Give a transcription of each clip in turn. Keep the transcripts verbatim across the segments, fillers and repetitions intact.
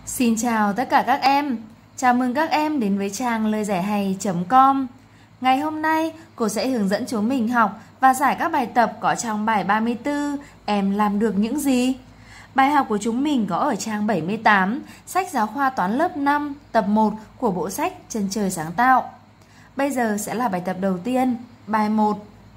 Xin chào tất cả các em. Chào mừng các em đến với trang lời giải hay chấm com. Ngày hôm nay, cô sẽ hướng dẫn chúng mình học và giải các bài tập có trong bài ba mươi tư. Em làm được những gì? Bài học của chúng mình có ở trang bảy mươi tám, sách giáo khoa toán lớp năm, tập một của bộ sách Chân trời sáng tạo. Bây giờ sẽ là bài tập đầu tiên, bài một.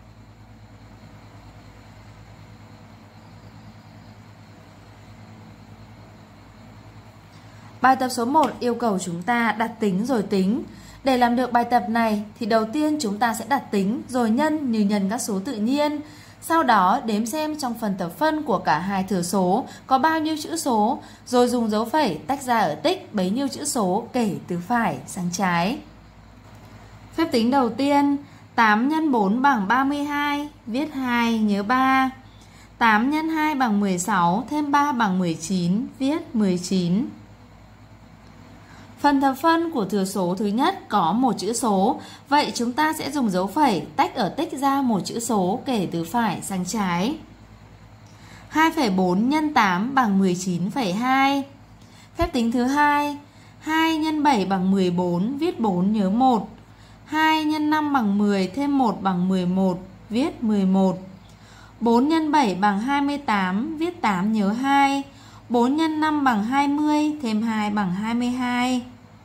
Bài tập số một yêu cầu chúng ta đặt tính rồi tính. Để làm được bài tập này thì đầu tiên chúng ta sẽ đặt tính rồi nhân như nhân các số tự nhiên. Sau đó đếm xem trong phần thập phân của cả hai thừa số có bao nhiêu chữ số, rồi dùng dấu phẩy tách ra ở tích bấy nhiêu chữ số kể từ phải sang trái. Phép tính đầu tiên, tám nhân bốn bằng ba mươi hai, viết hai nhớ ba. tám nhân hai bằng mười sáu, thêm ba bằng mười chín, viết mười chín. Phần thập phân của thừa số thứ nhất có một chữ số, vậy chúng ta sẽ dùng dấu phẩy tách ở tích ra một chữ số kể từ phải sang trái. hai phẩy bốn nhân tám bằng mười chín phẩy hai. Phép tính thứ hai, hai nhân bảy bằng mười bốn, viết bốn nhớ một. hai nhân năm bằng mười, thêm một bằng mười một, viết mười một. bốn nhân bảy bằng hai mươi tám, viết tám nhớ hai. bốn nhân năm bằng hai mươi, thêm hai bằng hai mươi hai.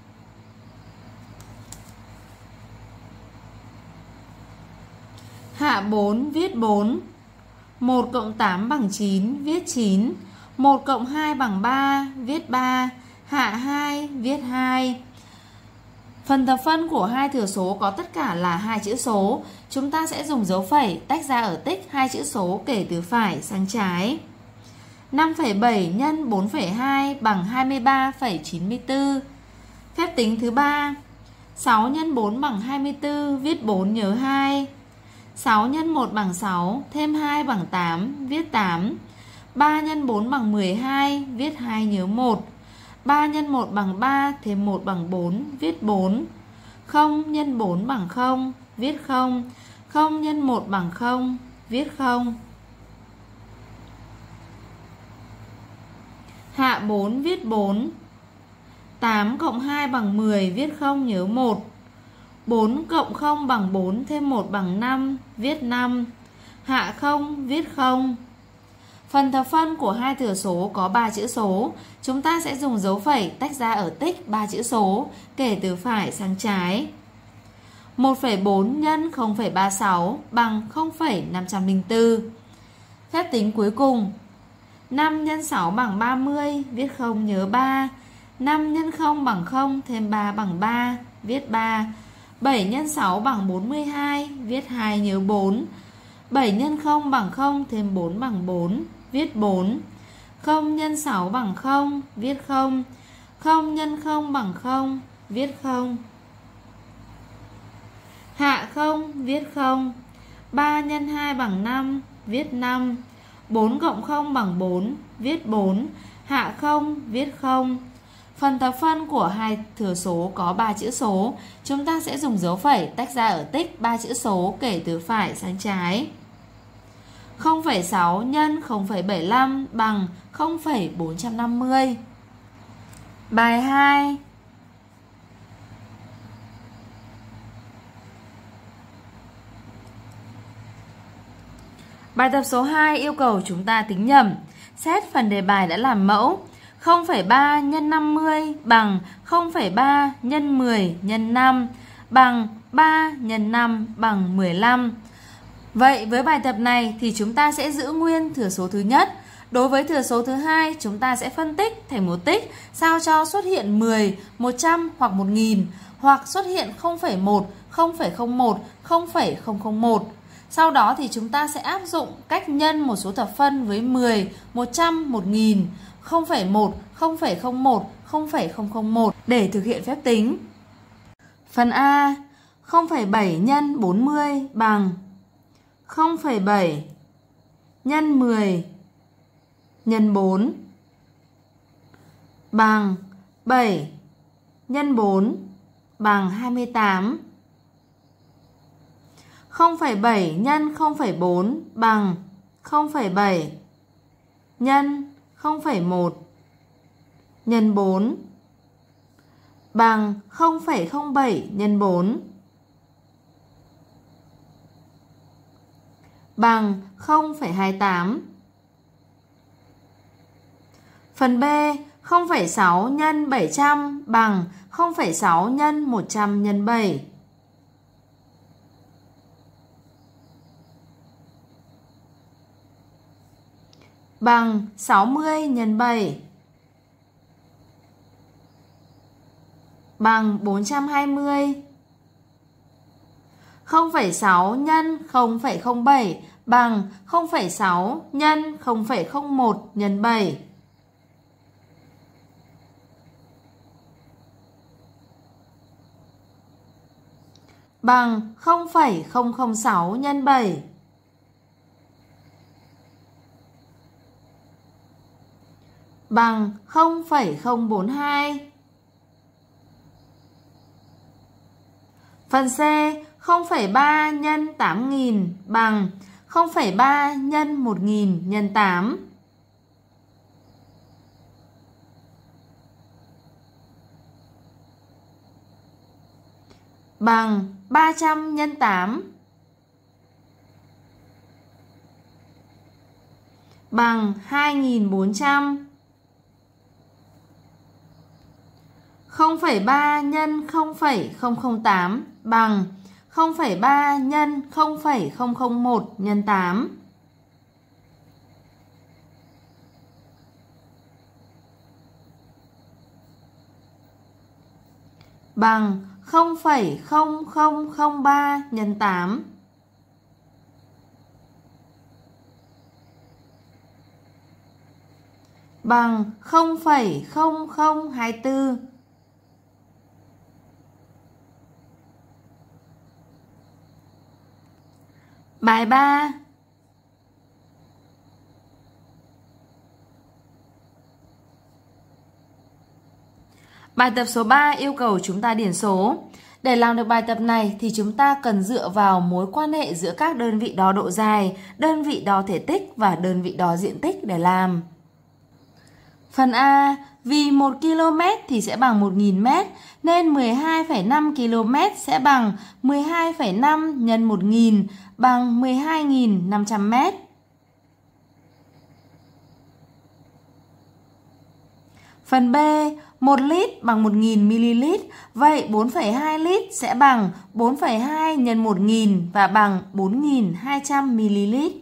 Hạ bốn, viết bốn. một cộng tám bằng chín, viết chín. một cộng hai bằng ba, viết ba. Hạ hai, viết hai. Phần thập phân của hai thừa số có tất cả là hai chữ số. Chúng ta sẽ dùng dấu phẩy tách ra ở tích hai chữ số kể từ phải sang trái. năm phẩy bảy nhân bốn phẩy hai bằng hai mươi ba phẩy chín mươi tư. Phép tính thứ ba, sáu nhân bốn bằng hai mươi tư, viết bốn nhớ hai. sáu nhân một bằng sáu, thêm hai bằng tám, viết tám. ba nhân bốn bằng mười hai, viết hai nhớ một. ba nhân một bằng ba, thêm một bằng bốn, viết bốn. không nhân bốn bằng không, viết không. không nhân một bằng không, viết không. Hạ bốn, viết bốn. tám cộng hai bằng mười, viết không nhớ một. bốn cộng không bằng bốn, thêm một bằng năm, viết năm. Hạ không, viết không. Phần thập phân của hai thừa số có ba chữ số. Chúng ta sẽ dùng dấu phẩy tách ra ở tích ba chữ số kể từ phải sang trái. một phẩy bốn nhân không phẩy ba mươi sáu bằng không phẩy năm trăm lẻ bốn. Phép tính cuối cùng, năm nhân sáu bằng ba mươi, viết không nhớ ba. năm nhân không bằng không, thêm ba bằng ba, viết ba. bảy nhân sáu bằng bốn mươi hai, viết hai nhớ bốn. bảy nhân không bằng không, thêm bốn bằng bốn, viết bốn. không nhân sáu bằng không, viết không. không nhân không bằng không, viết không. Hạ không, viết không. ba nhân hai bằng năm, viết năm. bốn cộng không bằng bốn, viết bốn. Hạ không, viết không. Phần thập phân của hai thừa số có ba chữ số. Chúng ta sẽ dùng dấu phẩy tách ra ở tích ba chữ số kể từ phải sang trái. không phẩy sáu nhân không phẩy bảy mươi lăm bằng không phẩy bốn trăm năm mươi. Bài hai. Bài tập số hai yêu cầu chúng ta tính nhẩm. Xét phần đề bài đã làm mẫu. không phẩy ba nhân năm mươi bằng không phẩy ba nhân mười nhân năm bằng ba nhân năm bằng mười lăm. Vậy với bài tập này thì chúng ta sẽ giữ nguyên thừa số thứ nhất. Đối với thừa số thứ hai, chúng ta sẽ phân tích thành một tích sao cho xuất hiện mười, một trăm hoặc một nghìn, hoặc xuất hiện không phẩy một, không phẩy không một, không phẩy không không một. Sau đó thì chúng ta sẽ áp dụng cách nhân một số thập phân với mười, một trăm, một nghìn, không phẩy một, không phẩy không một, không phẩy không không một để thực hiện phép tính. Phần A, không phẩy bảy nhân bốn mươi bằng không phẩy bảy nhân mười nhân bốn bằng bảy nhân bốn bằng hai mươi tám. không phẩy bảy nhân không phẩy bốn bằng không phẩy bảy nhân không phẩy một nhân bốn bằng không phẩy không bảy nhân bốn bằng không phẩy hai tám. Phần B, không phẩy sáu nhân bảy trăm bằng không phẩy sáu nhân một trăm nhân bảy. Bằng sáu mươi nhân bảy. Bằng bốn trăm hai mươi. không phẩy sáu nhân không phẩy không bảy bằng không phẩy sáu nhân không phẩy không một nhân bảy. Bằng không phẩy không không sáu nhân bảy. Bằng không phẩy không bốn hai. Phần C, không phẩy ba nhân tám nghìn bằng không phẩy ba nhân một nghìn nhân tám. Bằng ba trăm nhân tám. Bằng hai nghìn bốn trăm. không phẩy ba nhân không phẩy không không tám bằng không phẩy ba nhân không phẩy không không một nhân tám. Bằng không phẩy không không không ba nhân tám. Bằng không phẩy không không hai tư. Bài ba. Bài tập số ba yêu cầu chúng ta điền số. Để làm được bài tập này thì chúng ta cần dựa vào mối quan hệ giữa các đơn vị đo độ dài, đơn vị đo thể tích và đơn vị đo diện tích để làm. Phần A, vì một ki lô mét thì sẽ bằng một nghìn mét, nên mười hai phẩy năm ki lô mét sẽ bằng mười hai phẩy năm nhân một nghìn bằng mười hai nghìn năm trăm mét. Phần B, một lít bằng một nghìn mi-li-lít, vậy bốn phẩy hai lít sẽ bằng bốn phẩy hai nhân một nghìn và bằng bốn nghìn hai trăm mi-li-lít.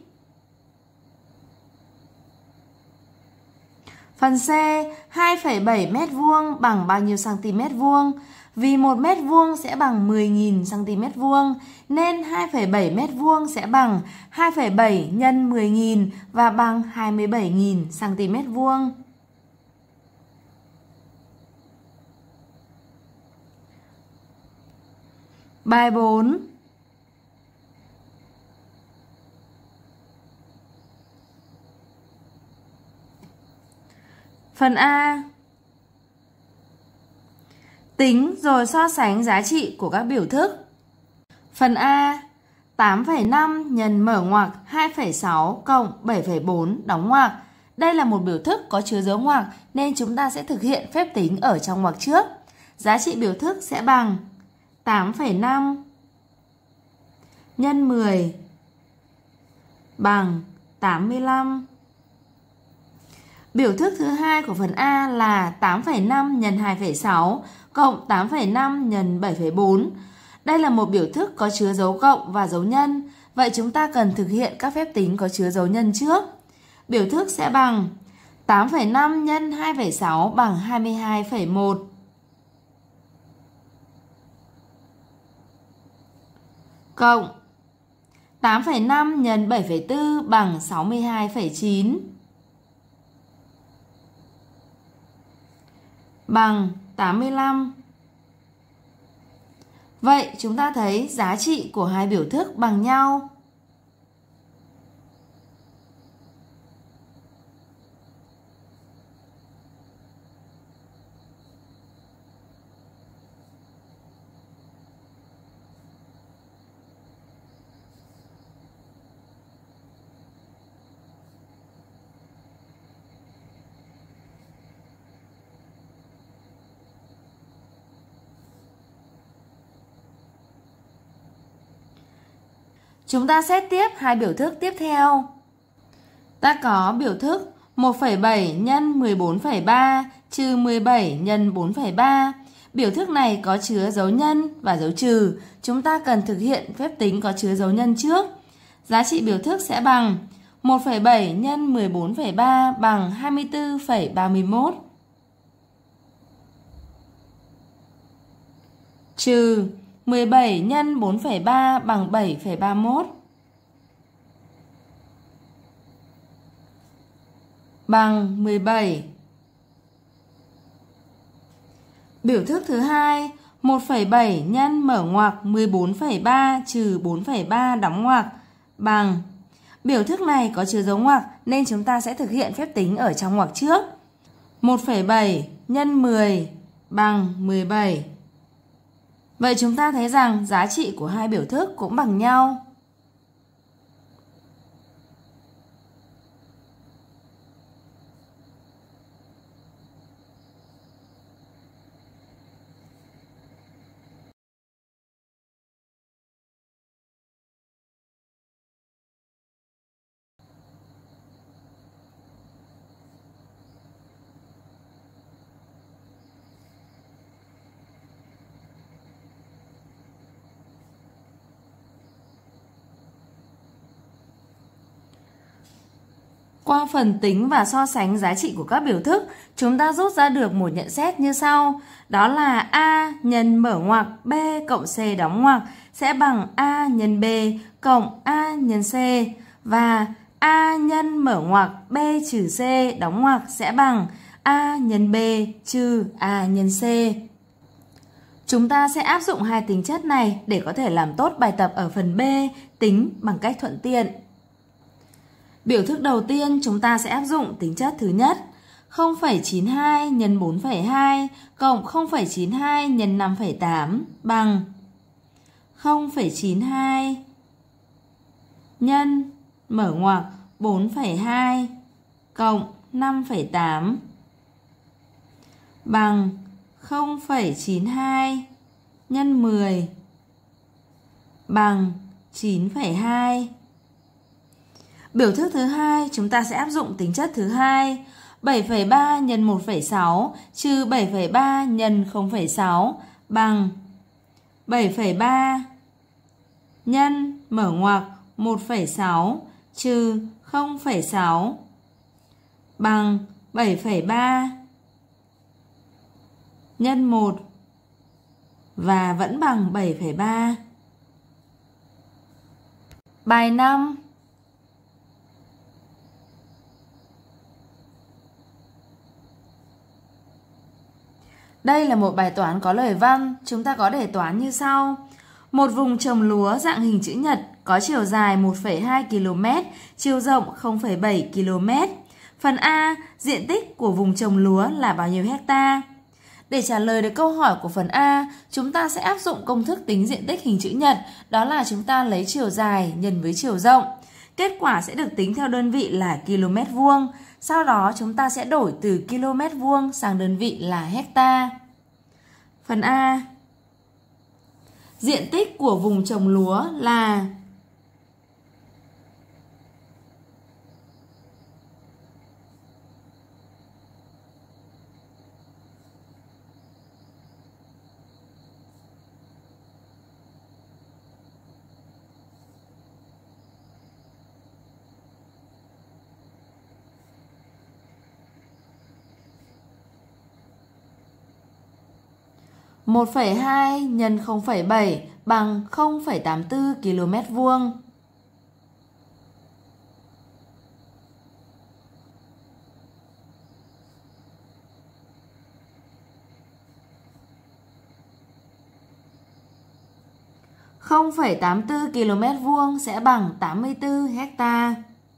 Phần C, hai phẩy bảy mét vuông bằng bao nhiêu cm vuông? Vì một mét vuông sẽ bằng mười nghìn cm vuông, nên hai phẩy bảy mét vuông sẽ bằng hai phẩy bảy nhân mười nghìn và bằng hai mươi bảy nghìn cm vuông. Bài bốn. Phần A. Tính rồi so sánh giá trị của các biểu thức. Phần A. tám phẩy năm nhân mở ngoặc hai phẩy sáu cộng bảy phẩy bốn đóng ngoặc. Đây là một biểu thức có chứa dấu ngoặc nên chúng ta sẽ thực hiện phép tính ở trong ngoặc trước. Giá trị biểu thức sẽ bằng tám phẩy năm nhân mười bằng tám mươi lăm. Biểu thức thứ hai của phần A là tám phẩy năm nhân hai phẩy sáu cộng tám phẩy năm nhân bảy phẩy bốn. Đây là một biểu thức có chứa dấu cộng và dấu nhân. Vậy chúng ta cần thực hiện các phép tính có chứa dấu nhân trước. Biểu thức sẽ bằng tám phẩy năm nhân hai phẩy sáu bằng hai mươi hai phẩy một. Cộng tám phẩy năm nhân bảy phẩy bốn bằng sáu mươi hai phẩy chín. Bằng tám mươi lăm. Vậy chúng ta thấy giá trị của hai biểu thức bằng nhau. Chúng ta xét tiếp hai biểu thức tiếp theo. Ta có biểu thức một phẩy bảy nhân mười bốn phẩy ba trừ mười bảy nhân bốn phẩy ba. Biểu thức này có chứa dấu nhân và dấu trừ. Chúng ta cần thực hiện phép tính có chứa dấu nhân trước. Giá trị biểu thức sẽ bằng một phẩy bảy nhân mười bốn phẩy ba bằng hai mươi tư phẩy ba mươi mốt. Trừ mười bảy nhân bốn phẩy ba bằng bảy phẩy ba mươi mốt. Bằng mười bảy. Biểu thức thứ hai, một phẩy bảy nhân mở ngoặc mười bốn phẩy ba trừ bốn phẩy ba đóng ngoặc bằng. Biểu thức này có chứa dấu ngoặc nên chúng ta sẽ thực hiện phép tính ở trong ngoặc trước. một phẩy bảy nhân mười bằng mười bảy. Vậy chúng ta thấy rằng giá trị của hai biểu thức cũng bằng nhau. Qua phần tính và so sánh giá trị của các biểu thức, chúng ta rút ra được một nhận xét như sau. Đó là A nhân mở ngoặc B cộng C đóng ngoặc sẽ bằng A nhân B cộng A nhân C. Và A nhân mở ngoặc B trừ C đóng ngoặc sẽ bằng A nhân B trừ A nhân C. Chúng ta sẽ áp dụng hai tính chất này để có thể làm tốt bài tập ở phần B, tính bằng cách thuận tiện. Biểu thức đầu tiên chúng ta sẽ áp dụng tính chất thứ nhất, không phẩy chín hai nhân bốn phẩy hai cộng không phẩy chín hai nhân năm phẩy tám bằng không phẩy chín hai nhân mở ngoặc bốn phẩy hai cộng năm phẩy tám bằng không phẩy chín hai nhân mười bằng chín phẩy hai. Biểu thức thứ hai chúng ta sẽ áp dụng tính chất thứ hai, bảy phẩy ba nhân một phẩy sáu trừ bảy phẩy ba nhân không phẩy sáu bằng bảy phẩy ba nhân mở ngoặc một phẩy sáu trừ không phẩy sáu bằng bảy phẩy ba nhân một và vẫn bằng bảy phẩy ba. Bài năm. Đây là một bài toán có lời văn, chúng ta có đề toán như sau. Một vùng trồng lúa dạng hình chữ nhật có chiều dài một phẩy hai ki lô mét, chiều rộng không phẩy bảy ki lô mét. Phần A, diện tích của vùng trồng lúa là bao nhiêu hecta? Để trả lời được câu hỏi của phần A, chúng ta sẽ áp dụng công thức tính diện tích hình chữ nhật, đó là chúng ta lấy chiều dài nhân với chiều rộng. Kết quả sẽ được tính theo đơn vị là km vuông. Sau đó chúng ta sẽ đổi từ km vuông sang đơn vị là hecta. Phần A. Diện tích của vùng trồng lúa là một phẩy hai nhân không phẩy bảy bằng không phẩy tám mươi tư ki lô mét vuông. không phẩy tám mươi tư ki lô mét vuông sẽ bằng tám mươi tư hecta.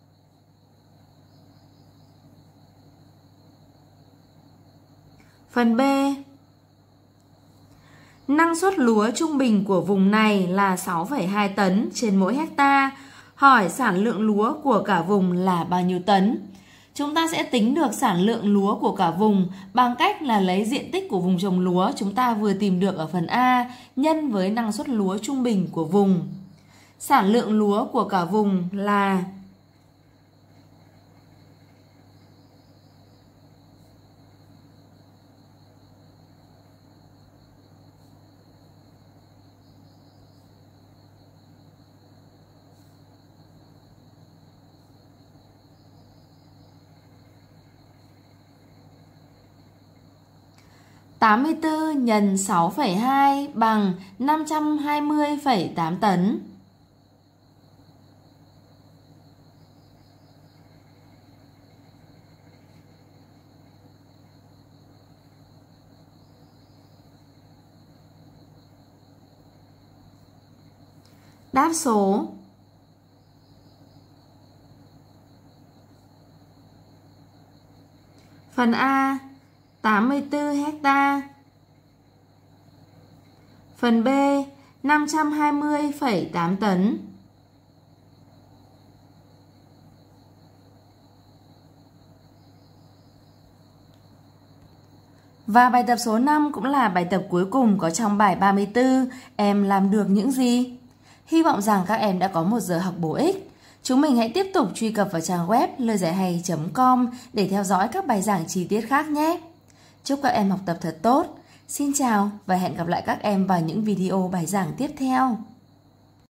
Phần B. Năng suất lúa trung bình của vùng này là sáu phẩy hai tấn trên mỗi hecta. Hỏi sản lượng lúa của cả vùng là bao nhiêu tấn? Chúng ta sẽ tính được sản lượng lúa của cả vùng bằng cách là lấy diện tích của vùng trồng lúa chúng ta vừa tìm được ở phần A nhân với năng suất lúa trung bình của vùng. Sản lượng lúa của cả vùng là tám mươi tư nhân sáu phẩy hai bằng năm trăm hai mươi phẩy tám tấn. Đáp số. Phần A tám mươi tư hecta. Phần B năm trăm hai mươi phẩy tám tấn. Và bài tập số năm cũng là bài tập cuối cùng có trong bài ba mươi tư. Em làm được những gì? Hy vọng rằng các em đã có một giờ học bổ ích. Chúng mình hãy tiếp tục truy cập vào trang web lời giải hay chấm com để theo dõi các bài giảng chi tiết khác nhé. Chúc các em học tập thật tốt. Xin chào và hẹn gặp lại các em vào những video bài giảng tiếp theo.